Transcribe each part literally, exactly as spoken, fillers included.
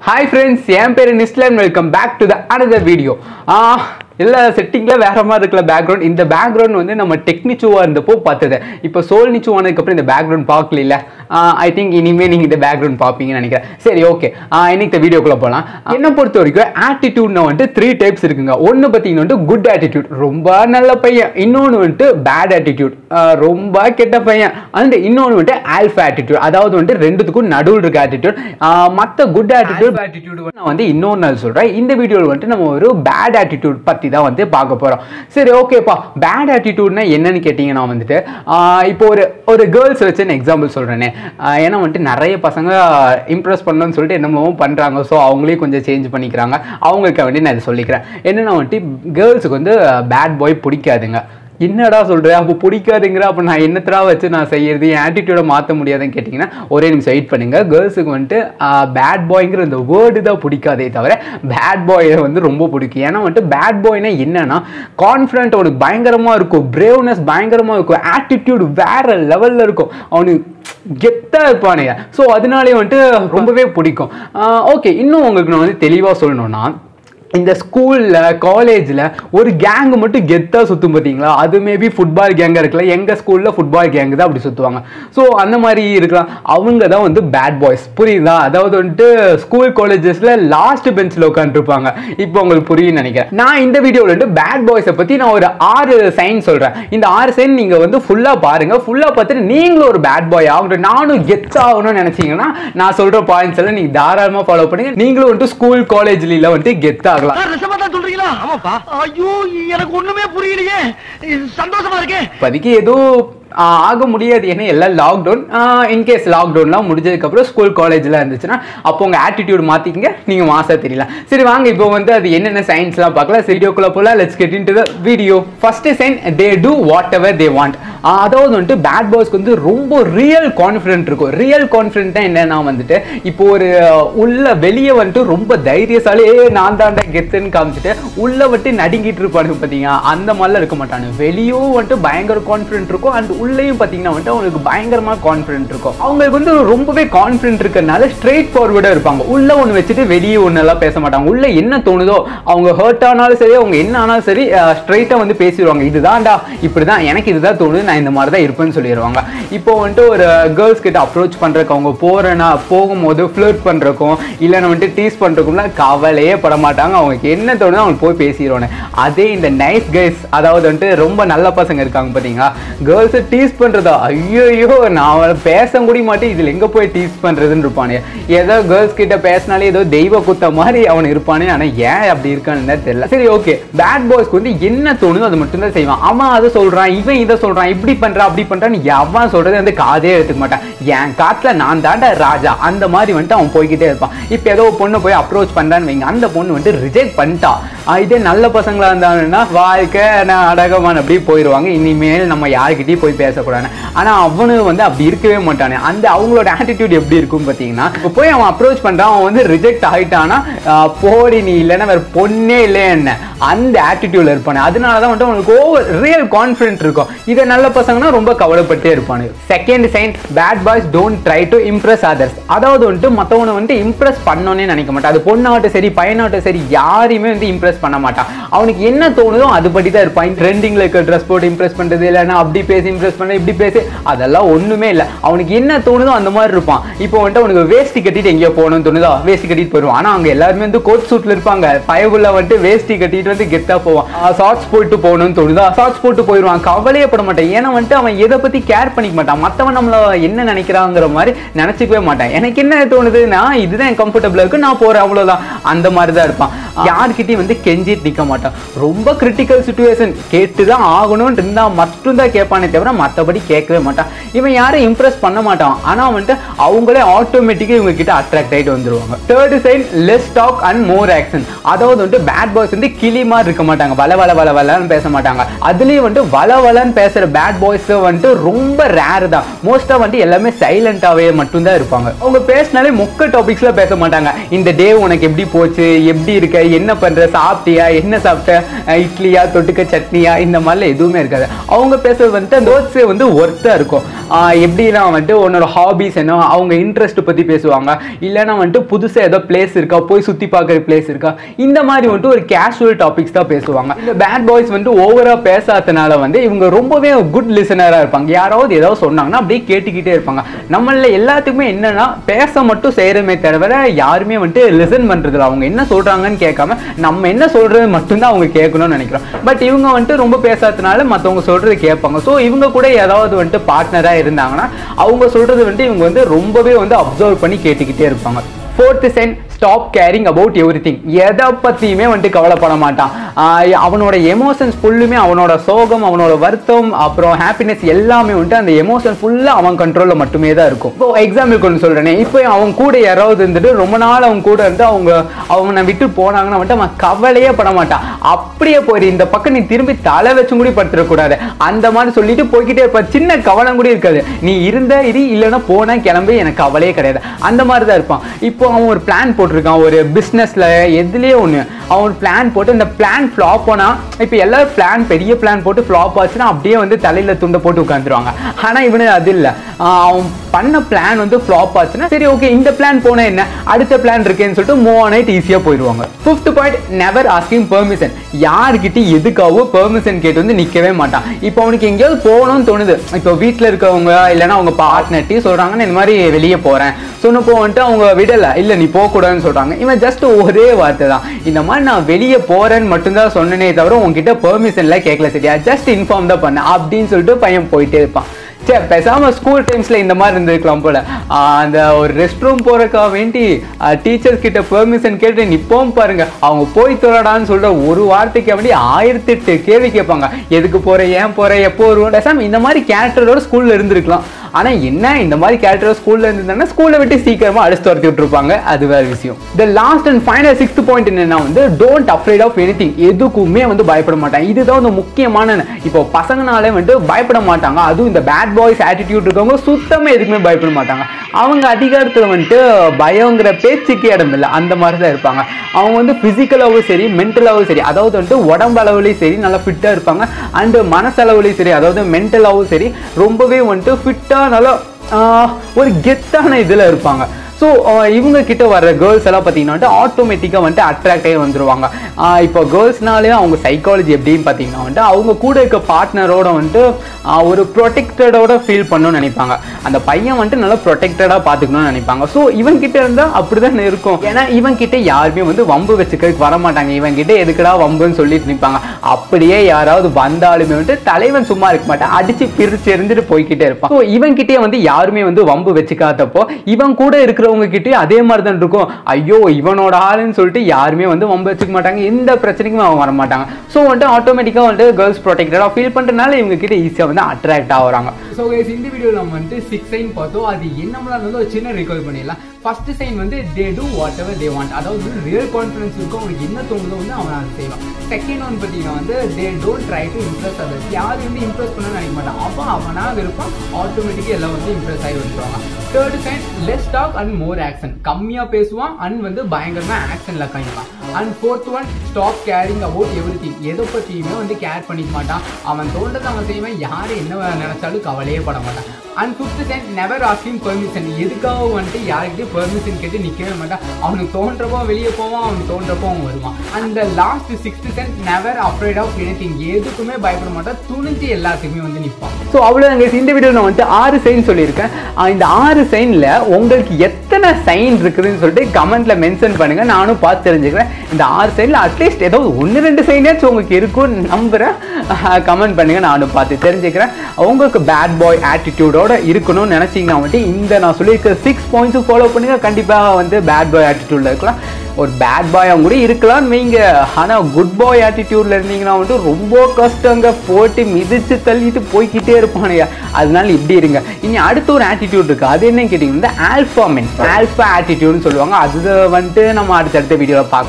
Hi friends, I am Nichu and welcome back to the another video. Ah, எல்லா செட்டிங்ல வேற மாதிரி இருக்கல background. இந்த பேக்ரவுண்ட் வந்து நம்ம டெக் நிச்சுவா இருந்தப்போ பார்த்தது. இப்போ சோல் நிச்சு ஆனதுக்கு அப்புறம் இந்த பேக்ரவுண்ட் பார்க்கல இல்ல. ஐ திங்க் இனிமே நீங்க இந்த பேக்ரவுண்ட் பாப்பீங்கன்னு நினைக்கிறேன். சரி ஓகே. இன்னைக்கு இந்த வீடியோக்குள்ள போலாம். என்ன பொறுத்த வரைக்கும் ஆட்டிடியூட்னா வந்து த்ரீ டைப்ஸ் இருக்குங்க. ஒன்னு பாத்தீங்கன்னா வந்து குட் ஆட்டிடியூட், ரொம்ப நல்ல பையன். இன்னொன்னு வந்து பேட் ஆட்டிடியூட், ரொம்ப கெட்ட பையன். அண்ட் இன்னொன்னு வந்து ஆல்ஃபா ஆட்டிடியூட், அதாவது வந்து ரெண்டுத்துக்கும் நடுவில் இருக்க ஆட்டிடியூட். மத்த குட் ஆட்டிடியூட் ஆட்டிடியூட் நான் வந்து இன்னொரு நாள் சொல்றேன். இந்த வீடியோல வந்து நம்ம ஒரு பேட் ஆட்டிடியூட் பத்தி தான் வந்து பார்க்க போறோம். சரி ஓகேப்பா, பேட் ஆட்டிடியூட்னா என்னன்னு கேட்டீங்கன்னா வந்துட்டு இப்போ ஒரு ஒரு கேர்ள்ஸ் வச்சு எக்ஸாம்பிள் சொல்றேனே. ஏன்னா வந்துட்டு நிறைய பசங்க இம்ப்ரெஸ் பண்ணணும்னு சொல்லிட்டு என்னமோ பண்றாங்க. ஸோ அவங்களே கொஞ்சம் சேஞ்ச் பண்ணிக்கிறாங்க. அவங்களுக்கு வேண்டி நான் இதை சொல்லிக்கிறேன். என்னன்னா வந்துட்டு கேர்ள்ஸுக்கு வந்து பேட் பாய் பிடிக்காதுங்க. என்னடா சொல்கிறேன், அப்போ பிடிக்காதுங்கிற, அப்போ நான் என்னத்தரா வச்சு நான் செய்யறது, என் ஆட்டிடியூடை மாற்ற முடியாதுன்னு கேட்டிங்கன்னா ஒரே நிமிஷம் வெயிட் பண்ணுங்கள். கேர்ள்ஸுக்கு வந்துட்டு பேட் பாய்ங்கிற இந்த வேர்டு தான் பிடிக்காதே தவிர பேட் பாயை வந்து ரொம்ப பிடிக்கும். ஏன்னா வந்துட்டு பேட் பாய்னா என்னன்னா கான்ஃபிடென்ட் அவனுக்கு பயங்கரமாக இருக்கும், பிரேவ்னஸ் பயங்கரமாக இருக்கும், ஆட்டிடியூட் வேற லெவலில் இருக்கும், அவனுக்கு கெத்தா இருப்பானுங்க. ஸோ அதனாலே வந்துட்டு ரொம்பவே பிடிக்கும். ஓகே, இன்னும் உங்களுக்கு நான் வந்து தெளிவாக சொல்லணும்னா, இந்த ஸ்கூலில் காலேஜில் ஒரு கேங்கு மட்டும் கெத்தாக சுற்றும் பார்த்தீங்களா, அது மேபி ஃபுட்பால் கேங்காக இருக்கலாம். எங்கள் ஸ்கூலில் ஃபுட்பால் கேங்கு தான் அப்படி சுற்றுவாங்க. ஸோ அந்த மாதிரி இருக்கலாம். அவங்க தான் வந்து பேட் பாய்ஸ், புரியுதா? அதாவது வந்துட்டு ஸ்கூல் காலேஜஸில் லாஸ்ட் பெஞ்சில் உட்காந்துருப்பாங்க. இப்போ உங்களுக்கு புரியுன்னு நினைக்கிறேன். நான் இந்த வீடியோவில் வந்து பேட் பாய்ஸை பற்றி நான் ஒரு ஆறு சைன் சொல்கிறேன். இந்த ஆறு சைன் நீங்கள் வந்து ஃபுல்லாக பாருங்கள். ஃபுல்லாக பார்த்துட்டு நீங்களும் ஒரு பேட் பாய் ஆகணும், நானும் கெத் ஆகணும்னு நினச்சிங்கன்னா நான் சொல்கிற பாயிண்ட்ஸ் எல்லாம் நீங்கள் தாராளமாக ஃபாலோ பண்ணுங்க. நீங்களும் வந்துட்டு ஸ்கூல் காலேஜ்ல வந்துட்டு கெத்தாக எனக்கு ஒண்ணுமே புரியலையே, சந்தோஷமா இருக்கேன். இப்போதைக்கு ஏதோ ஆக முடியாது, ஏன்னா எல்லாம் லாக்டவுன். இன்கேஸ் லாக்டவுன்லாம் முடிஞ்சதுக்கப்புறம் ஸ்கூல் காலேஜில் இருந்துச்சுன்னா அப்போ உங்கள் ஆட்டிடியூட் மாற்றிக்கிங்க, நீங்கள் மாசா தெரியலாம். சரி வாங்க, இப்போ வந்து அது என்னென்ன சைன்ஸ்லாம் பார்க்கலாம். வீடியோக்குள்ளே போகலாம். Let's get into the video. First sign, they do whatever they want. அதாவது வந்துட்டு பேட் பாய்ஸ்க்கு வந்து ரொம்ப ரியல் கான்ஃபிடென்ட் இருக்கும். ரியல் கான்ஃபிடென்ட்டாக என்னன்னா வந்துட்டு இப்போ ஒரு உள்ள வெளியே வந்துட்டு ரொம்ப தைரியசாலே நான் தாண்டா கெத்துன்னு காமிச்சிட்டு உள்ள வந்துட்டு நடுங்கிட்டு இருப்பானுங்க பார்த்தீங்க, அந்த மாதிரிலாம் இருக்க மாட்டானு. வெளியும் வந்துட்டு பயங்கர கான்ஃபிடென்ட் இருக்கும், அண்ட் உள்ளேயும் பார்த்தீங்கன்னா வந்துட்டு அவங்களுக்கு பயங்கரமாக கான்ஃபிடென்ட் இருக்கும். அவங்களுக்கு வந்து ரொம்பவே கான்ஃபிடென்ட் இருக்கிறதுனால ஸ்ட்ரெயிட் ஃபார்வர்டாக இருப்பாங்க. உள்ள ஒன்று வச்சுட்டு வெளியே ஒன்றெல்லாம் பேச மாட்டாங்க. உள்ள என்ன தோணுதோ, அவங்க ஹர்ட் ஆனாலும் சரி, அவங்க என்ன ஆனாலும் சரி, ஸ்ட்ரெயிட்டாக வந்து பேசிடுவாங்க. இதுதான்டா, இப்படி தான், எனக்கு இதுதான் தோணுது, நான் இந்த மாதிரி தான் இருப்பேன்னு சொல்லிடுவாங்க. இப்போ வந்துட்டு ஒரு கேர்ள்ஸ் கிட்ட அப்ரோச் பண்ணுறக்கு, அவங்க போகிறேன்னா போகும்போது ஃப்ளர்ட் பண்ணுறக்கும் இல்லைன்னா வந்துட்டு டீஸ் பண்ணுறக்கும்லாம் கவலையே பட மாட்டாங்க. அவங்களுக்கு என்ன தோணுதோ அவங்க போய் பேசிடுவாங்க. அதே இந்த நைஸ் கைஸ், அதாவது வந்துட்டு ரொம்ப நல்ல பசங்க இருக்காங்க பார்த்தீங்களா, கேர்ள்ஸ் டீஸ் பண்றதா, ஐயோ நான் பேச கூட மாட்டேன், இதுல எங்க போய் டீஸ் பண்றதுன்னு இருப்பானே. ஏதோ கேர்ள்ஸ் கிட்ட பேசினாலே ஏதோ தெய்வ குத்த மாதிரி அவன் இருப்பானே. ஆனா ஏன் அப்படி இருக்கான்னு தெரியல. சரி ஓகே, பேட் பாய்ஸ்க்கு வந்து என்ன தோணுதோ அது மட்டும் தான் செய்வான். அவன் அதை சொல்றான், இவன் இதை சொல்றான், இப்படி பண்றான் அப்படி பண்றான்னு அவன் சொல்றது வந்து காதே எடுத்துக்க மாட்டான். என் காட்டுல நான் தாண்டா ராஜா, அந்த மாதிரி வந்துட்டு அவன் போய்கிட்டே இருப்பான். இப்ப ஏதோ பொண்ணு போய் அப்ரோச் பண்றான்னு வைங்க, அந்த பொண்ணு வந்துட்டு ரிஜெக்ட் பண்ணிட்டா. இதே நல்ல பசங்களா இருந்தாங்கன்னா வாழ்க்கை நாடகமான அப்படி போயிடுவாங்க, இனிமேல் நம்ம யாருக்கிட்டையும் போய் பேசக்கூடாது. ஆனா அவனு வந்து அப்படி இருக்கவே மாட்டானே. அந்த அவங்களோட ஆட்டிடியூட் எப்படி இருக்கும் பார்த்தீங்கன்னா, இப்போ போய் அவன் அப்ரோச் பண்றான், அவன் வந்து ரிஜெக்ட் ஆகிட்டானா, போடி நீ இல்லைன்னா வேற பொண்ணே இல்லை என்ன, அந்த ஆட்டிடியூட்ல இருப்பானு. அதனாலதான் வந்து அவனுக்கு ஓவர் ரியல் கான்ஃபிடென்ட் இருக்கும். இதை நல்ல பசங்கன்னா ரொம்ப கவலைப்பட்டே இருப்பானு. Second sign, bad boys don't try to impress others. அதாவது வந்துட்டு மற்றவனை வந்து இம்ப்ரெஸ் பண்ணணும்னே நினைக்க மாட்டான். அது பொண்ணாகட்டும் சரி பையனாகட்டும் சரி, யாரையுமே வந்து இம்ப்ரெஸ் பண்ண மாட்டான். அவனுக்கு என்ன தோணுதோ அதுபடி தான் இருப்பான். ட்ரெண்டிங்ல இருக்க ட்ரெஸ் போட்டு இம்ப்ரெஸ் பண்றது, இல்லைன்னா அப்படி பேசி இம்ப்ரெஸ் பண்ண, இப்படி பேசி, அதெல்லாம் ஒண்ணுமே இல்லை. அவனுக்கு என்ன தோணுதோ அந்த மாதிரி இருப்பான். இப்போ வந்துட்டு அவனுக்கு வேஷ்டி கட்டிட்டு எங்கேயோ போகணும்னு தோணுதோ வேஷ்டி கட்டிட்டு போயிடுவான். ஆனா அவங்க எல்லாருமே வந்து கோட் சூட்ல இருப்பாங்க. பயவுள்ள வந்துட்டு வேஷ்டி கட்டிட்டு வந்து கெத்தா போவான். ஷார்ட்ஸ் போட்டு போகணும்னு தோணுதா ஷார்ட்ஸ் போட்டு போயிடுவான். கவலையே பட மாட்டான். ஏன்னா வந்துட்டு அவன் எதை பத்தி கேர் பண்ணிக்க மாட்டான். மத்தவன் நம்மள என்ன நினைக்கிறாங்கிற மாதிரி நினைச்சுக்கவே மாட்டான். எனக்கு என்ன தோணுது, நான் இதுதான் கம்ஃபர்டபுளா இருக்கு, நான் போறேன், அவ்வளவுதான். அந்த மாதிரி தான் இருப்பான். யார்கிட்டையும் வந்து கெஞ்சிட்டு நிக்க மாட்டான். ரொம்ப கிரிட்டிக்கல் சிச்சுவேஷன் கேட்டுதான் ஆகணும்னு இருந்தா மட்டும்தான் கேட்பானே தவிர மற்றபடி கேட்கவே மாட்டான். இவன் யாரும் இம்ப்ரெஸ் பண்ண மாட்டான். ஆனா வந்துட்டு அவங்களே ஆட்டோமேட்டிக்கா இவங்க கிட்ட அட்ராக்ட் ஆகிட்டு வந்துருவாங்க. Third sign, less talk and more action. அதாவது வந்து பேட் பாய்ஸ் வந்து கிளி மாதிரி இருக்க மாட்டாங்க, வள வள வள வளன்னு பேச மாட்டாங்க. அதுலயும் வந்து வள வளன்னு பேசுற பேட் பாய்ஸ் வந்துட்டு ரொம்ப ரேர் தான். மோஸ்டா வந்து எல்லாமே சைலண்டாவே மட்டும் தான் இருப்பாங்க. அவங்க பேசினாலே மொக்க டாபிக்ஸ்ல பேச மாட்டாங்க. இந்த டே உனக்கு எப்படி போச்சு, எப்படி இருக்க, என்ன பண்ற, சாப்பிட்டியா, என்ன சாப்பிட்ட, இட்லியா தொட்டுக்க சட்னியா, இந்த மாதிரில எதுவுமே இருக்காது. அவங்க பேசுறது வந்துட்டு அந்த கோட்ஸே வந்து ஒர்த்தாக இருக்கும். எப்படின்னா வந்துட்டு உன்னோட ஹாபிஸ் என்ன, அவங்க இன்ட்ரெஸ்ட் பற்றி பேசுவாங்க, இல்லைன்னா வந்துட்டு புதுசாக ஏதோ பிளேஸ் இருக்கா, போய் சுற்றி பார்க்குற பிளேஸ் இருக்கா, இந்த மாதிரி வந்துட்டு ஒரு கேஷுவல் டாபிக்ஸ் தான் பேசுவாங்க. இந்த பேட் பாய்ஸ் வந்து ஓவராக பேசாதனால வந்து இவங்க ரொம்பவே குட் லிசனராக இருப்பாங்க. யாராவது ஏதாவது சொன்னாங்கன்னா அப்படியே கேட்டுக்கிட்டே இருப்பாங்க. நம்மள எல்லாத்துக்குமே என்னன்னா பேச மட்டும் செய்கிறமே தவிர யாருமே வந்துட்டு லிசன் பண்ணுறதில்ல. அவங்க என்ன சொல்கிறாங்கன்னு கேட்காம நம்ம என்ன சொல்கிறது மட்டும்தான் அவங்க கேட்கணும்னு நினைக்கிறோம். பட் இவங்க வந்துட்டு ரொம்ப பேசாதனால மற்றவங்க சொல்கிறது கேட்பாங்க. ஸோ இவங்க கூட ஏதாவது வந்துட்டு பார்ட்னராக இருந்தாங்கன்னா அவங்க சொல்கிறது வந்துட்டு இவங்க வந்து ரொம்பவே வந்து அப்சர்வ் பண்ணி கேட்டுக்கிட்டே இருப்பாங்க. Fourth sign, stop caring about everything. எதை பற்றியுமே வந்துட்டு கவலைப்பட மாட்டான். அவனோட எமோஷன்ஸ் ஃபுல்லுமே, அவனோட சோகம், அவனோட வருத்தம், அப்புறம் ஹாப்பினஸ் எல்லாமே வந்துட்டு அந்த எமோஷன் ஃபுல்லாக அவன் கண்ட்ரோலில் மட்டுமே தான் இருக்கும். இப்போ எக்ஸாம்பிள் கொண்டு சொல்கிறேனே, இப்போ அவன் கூட யாராவது இருந்துட்டு ரொம்ப நாள் அவங்க கூட இருந்து அவங்க அவனை விட்டு போனாங்கன்னா வந்துட்டு அவன் கவலையே பட மாட்டான். அப்படியே போயிரு, இந்த பக்கம் நீ திரும்பி தலை வச்சும் கூட படுத்துடக்கூடாது அந்த மாதிரி சொல்லிட்டு போய்கிட்டே இருப்ப. சின்ன கவலை கூட இருக்காது. நீ இருந்த இரு, இல்லைன்னா போனா கிளம்பி, எனக்கு கவலையே கிடையாது, அந்த மாதிரி தான் இருப்பான். இப்போ அவன் ஒரு பிளான் போட்டிருக்கான், ஒரு பிஸ்னஸ்ல எதுலேயே ஒன்று அவன் பிளான் போட்டு இந்த பிளான் ஃப்ளாப் போனா, இப்போ எல்லாரும் பிளான் பெரிய பிளான் போட்டு ஃப்ளாப் ஆச்சுன்னா அப்படியே வந்து தலையில துண்டை போட்டு உட்காந்துருவாங்க. ஆனால் இவனு அது இல்லை. அவன் பண்ண பிளான் வந்து ஃப்ளாப் ஆச்சுன்னா சரி ஓகே, இந்த பிளான் போனா என்ன, அடுத்த பிளான் இருக்கேன்னு சொல்லிட்டு மூவ் ஆன் ஆயிட்டு ஈஸியாக போயிடுவாங்க. Fifth point, never asking permission. யார்கிட்ட எதுக்காகவோ பெர்மிஷன் கேட்டு வந்து நிற்கவே மாட்டான். இப்போ அவனுக்கு எங்கேயாவது போகணும்னு தோணுது, இப்போ வீட்டில் இருக்கவங்க இல்லைன்னா அவங்க பார்ட்னர்ட்டி சொல்கிறாங்கன்னு இந்த மாதிரி வெளியே போகிறேன் சொன்னப்போ வந்துட்டு அவங்க விடலை, இல்லை நீ போகக்கூடாதுன்னு சொல்கிறாங்க. இவன் ஜஸ்ட் ஒரே வார்த்தை தான், இந்த மாதிரி நான் வெளியே போகிறேன்னு மட்டும்தான் சொன்னனே தவிர உங்ககிட்ட பெர்மிஷன்லாம் கேட்கல, சரியா, ஜஸ்ட் இன்ஃபார்ம் தான் பண்ணேன் அப்படின்னு சொல்லிட்டு பையன் போயிட்டே இருப்பான். சரி, பேசாமல் ஸ்கூல் டைம்ஸில் இந்த மாதிரி இருந்திருக்கலாம் போல. அந்த ஒரு ரெஸ்ட் ரூம் போகிறக்கா வேண்டி டீச்சர்ஸ் கிட்ட பெர்மிஷன் கேட்டு நிற்போம் பாருங்க, அவங்க போய் தொழடான்னு சொல்கிற ஒரு வார்த்தைக்கு வேண்டி ஆயிரத்தி எட்டு கேள்வி கேட்பாங்க. எதுக்கு போகிற, ஏன் போகிற, எப்போ வருவோம். பேசாமல் இந்த மாதிரி கேரக்டரோட ஸ்கூலில் இருந்திருக்கலாம். ஆனால் என்ன, இந்த மாதிரி கேரக்டர் ஸ்கூலில் இருந்திருந்தாங்கன்னா ஸ்கூலை விட்டு சீக்கிரமாக அடிச்சு துரத்தி விட்டுருப்பாங்க, அது வேறு விஷயம். The last and final sixth point என்னன்னா வந்து டோன்ட் அஃப்ரைட் ஆஃப் எனிதிங். எதுக்குமே வந்து பயப்பட மாட்டாங்க. இதுதான் வந்து முக்கியமான. இப்போ பசங்கனாலே வந்துட்டு பயப்பட மாட்டாங்க. அதுவும் இந்த பேட் பாய்ஸ் ஆட்டிடியூட் இருக்கவங்க சுத்தமாக எதுக்குமே பயப்பட மாட்டாங்க. அவங்க அதிகாரத்தில் வந்துட்டு பயங்கிற பேச்சுக்கு இடம் இல்லை, அந்த மாதிரி தான் இருப்பாங்க. அவங்க வந்து ஃபிசிக்கலாகவும் சரி, மென்டலாகவும் சரி, அதாவது வந்துட்டு உடம்பு அளவுலையும் சரி நல்லா ஃபிட்டாக இருப்பாங்க. அண்டு மனசளவுலையும் சரி, அதாவது மென்டலாகவும் சரி ரொம்பவே வந்துட்டு ஃபிட்டாக நல்லா ஒரு கெத்தான இதில் இருப்பாங்க. ஸோ இவங்க கிட்ட வர்ற கேர்ள்ஸ் எல்லாம் பார்த்தீங்கன்னா ஆட்டோமேட்டிக்காக வந்துட்டு அட்ராக்ட் ஆகி வந்துடுவாங்க. இப்போ கேர்ள்ஸ்னாலே அவங்க சைக்காலஜி எப்படின்னு பார்த்தீங்கன்னா வந்துட்டு அவங்க கூட இருக்க பார்ட்னரோட வந்துட்டு ஒரு ப்ரொடெக்டடோட ஃபீல் பண்ணணும்னு நினைப்பாங்க. அந்த பையன் வந்துட்டு நல்லா ப்ரொடெக்டடாக பார்த்துக்கணும்னு நினைப்பாங்க. ஸோ இவன் கிட்ட இருந்தால் அப்படி தான் இருக்கும். ஏன்னா இவன் கிட்ட யாருமே வந்து வம்பு வச்சுக்கிறதுக்கு வர மாட்டாங்க. இவன் கிட்ட எதுக்குடா வம்புன்னு சொல்லிட்டு நிற்பாங்க. அப்படியே யாராவது வந்தாலுமே வந்துட்டு தலைவன் சும்மா இருக்க மாட்டான், அடிச்சு பிரிச்சு எரிஞ்சுட்டு போய்கிட்டே இருப்பான். ஸோ இவன் கிட்டே வந்து யாருமே வந்து வம்பு வச்சுக்காதப்போ இவன் கூட இருக்கிற கிட்டே அதே மாதிரி தான் இருக்கும். ஐயோ இவனோட ஆளுன்னு சொல்லிட்டு யாருமே வந்து வம்பு வச்சுக்க மாட்டாங்க, எந்த பிரச்சனைக்குமே அவங்க வர மாட்டாங்க. ஸோ வந்துட்டு ஆட்டோமேட்டிக்காக வந்துட்டு கேர்ள்ஸ் ப்ரொடெக்டடாக ஃபீல் பண்ணுறதுனால இவங்க கிட்ட ஈஸியாக வந்து அட்ராக்ட் ஆகுறாங்க. ஸோ இந்த வீடியோவில் நம்ம வந்துட்டு சிக்ஸ் சைன் பார்த்தோம். அது என்னம்லாம் வந்து ஒரு சின்ன ரிகால் பண்ணிடலாம். ஃபர்ஸ்ட் சைன் வந்து they do whatever they want, அதாவது ரியல் கான்ஃபிடன்ஸ் இருக்கும், அவனுக்கு என்ன தோணுதோ வந்து அவன் அதை செய்வான். செகண்ட் ஒன் பார்த்தீங்கன்னா வந்து they don't try to impress others. யாரும் வந்து இம்ப்ரெஸ் பண்ண நினைக்க மாட்டான். அப்போ அவனாக இருப்பான், ஆட்டோமேட்டிக்காக எல்லாம் வந்து இம்ப்ரெஸ் ஆகி வந்துடுவாங்க. Third sign less talk and more action. கம்மியாக பேசுவான் அண்ட் வந்து பயங்கரமாக ஆக்ஷனில் காய்ப்பான். And fourth one stop caring about everything. எதை பற்றியுமே வந்து கேர் பண்ணிக்க மாட்டான். அவன் தோன்றதை அவன் செய்வான், யாரும் என்ன நினைச்சாலும் கவலையே பட மாட்டான். And fifth sign never asking permission. எதுக்காக வந்துட்டு யார்கிட்டயும் பெர்மிஷன் கேட்டு நிற்கவே மாட்டான். அவனுக்கு தோன்றப்போ வெளியே போவான், அவனுக்கு தோன்றப்போ அவன் வருவான். And last sixth sign never afraid of anything. எதுக்குமே பயப்பட மாட்டான், துணிஞ்சு எல்லாத்துக்குமே வந்து நிற்பான். ஸோ அவ்வளோதாங்க, இந்த வீடியோ நான் வந்து ஆறு சைன் சொல்லியிருக்கேன். இந்த ஆறு சைனில் உங்களுக்கு எத்தனை சைன் இருக்குதுன்னு சொல்லிட்டு கமெண்ட்ல மென்ஷன் பண்ணுங்க, நானும் பார்த்து தெரிஞ்சுக்கிறேன். இந்த ஆறு சைனில் அட்லீஸ்ட் ஏதோ ஒன்று ரெண்டு சைனாச்சும் உங்களுக்கு இருக்கும்னு நம்புகிறேன். கமெண்ட் பண்ணுங்க, நானும் பார்த்து தெரிஞ்சுக்கிறேன். உங்களுக்கு பேட் பாய் ஆட்டிடியூடோட இருக்கணும்னு நினைச்சீங்கன்னா வந்துட்டு இந்த நான் சொல்லியிருக்க சிக்ஸ் பாயிண்ட்ஸும் ஃபாலோ பண்ணுங்க. கண்டிப்பாக வந்து பேட் பாய் ஆட்டிடியூட்ல இருக்கலாம். ஒரு பேட் பாயாக கூட இருக்கலாம்னு வைங்க, ஆனால் குட் பாய் ஆட்டிடியூட்ல இருந்தீங்கன்னா வந்துட்டு ரொம்ப கஷ்டங்க, போட்டு மிதிச்சு தள்ளிட்டு போய்கிட்டே இருப்பானுங்க. அதனால இப்படி இருங்க. இனி அடுத்த ஒரு ஆட்டிடியூட் இருக்கு, அது என்னன்னு கேட்டீங்கன்னா ஆல்ஃபா மென், ஆல்ஃபா ஆட்டிடியூட்னு சொல்லுவாங்க. அது வந்துட்டு நம்ம அடுத்தடுத்த வீடியோவில் பார்க்கலாம்.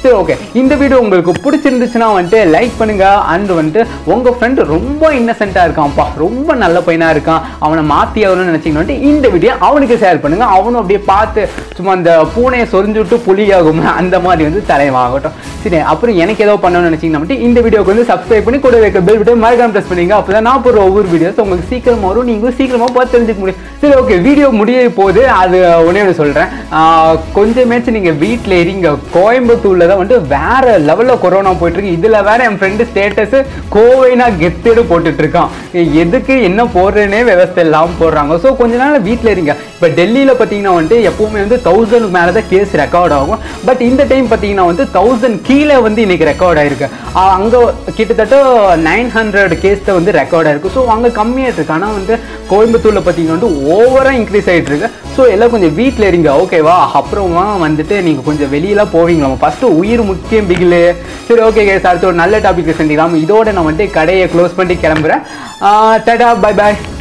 சரி ஓகே, இந்த வீடியோ உங்களுக்கு பிடிச்சிருந்துச்சுன்னா வந்துட்டு லைக் பண்ணுங்க. அண்ட் வந்துட்டு உங்கள் ஃப்ரெண்டு ரொம்ப இன்னசென்ட்டாக இருக்கான்ப்பா, ரொம்ப நல்ல பையனாக இருக்கான், அவனை மாற்றி ஆகணும்னு நினச்சிங்கன்னா வந்துட்டு இந்த வீடியோ அவனுக்கு ஷேர் பண்ணுங்க. அவனும் அப்படியே பார்த்து சும்மா அந்த பூனையை சொரிஞ்சு விட்டு புலியாகும் அந்த மாதிரி வந்து தலைவாகட்டும். சரி, அப்புறம் எனக்கு ஏதோ பண்ணணும்னு நினச்சிங்கன்னா வந்துட்டு இந்த வீடியோக்கு வந்து சப்ஸ்கிரைப் பண்ணி கூட வைக்க பெல் பட்டன் மறக்காம ப்ரெஸ் பண்ணிங்க. அப்போ தான் நான் போகிற ஒவ்வொரு வீடியோஸ் உங்களுக்கு சீக்கிரமாக வரும், நீங்களும் சீக்கிரமாக பார்த்து தெரிஞ்சுக்க முடியும். சரி ஓகே, வீடியோ முடிய போது அது ஒன்றே ஒன்று சொல்கிறேன். கொஞ்சமேச்சு நீங்கள் வீட்டில் இருங்க. கோயம்புத்தூரில் தான் வந்துட்டு வேற லெவலில் கொரோனா போயிட்டுருக்கு. இதில் வேற என் ஃப்ரெண்டு ஸ்டேட்டஸு கோவைனா கெத்தேடு போட்டுட்ருக்கான். எதுக்கு என்ன போடுறேன்னே விவசாயம் இல்லாமல் போடுறாங்க. ஸோ கொஞ்ச நாள் வீட்டில் இருங்க. இப்போ டெல்லியில் பார்த்தீங்கன்னா வந்துட்டு எப்போவுமே வந்து தௌசண்ட் மேலே தான் கேஸ் ரெக்கார்ட் ஆகும். பட் இந்த டைம் பார்த்தீங்கன்னா வந்து தௌசண்ட் கீழே வந்து இன்னைக்கு ரெக்கார்ட் ஆயிருக்கு. அங்கே கிட்டத்தட்ட நைன் ஹண்ட்ரட் கேஸ் தான் வந்து ரெக்கார்ட் ஆயிருக்கு. ஸோ அங்கே கம்மியாக இருக்கு. ஆனால் வந்து கோயம்புத்தூரில் பார்த்தீங்கன்னா வந்து ஓவராக இன்க்ரீஸ் ஆகிட்டு இருக்கு. ஸோ எல்லாம் கொஞ்சம் வீட்டில் இருங்க, ஓகேவா? அப்புறமா வந்துட்டு நீங்கள் கொஞ்சம் வெளியெல்லாம் போவீங்களா? ஃபஸ்ட்டு உயிர் முக்கியம் பிகிலு. சரி ஓகே கேஸ், அடுத்து ஒரு நல்ல டாபிக் சந்திக்கலாம். இதோட நான் வந்துட்டு கடையை க்ளோஸ் பண்ணி கிளம்புறேன். டாடா, பை பாய்.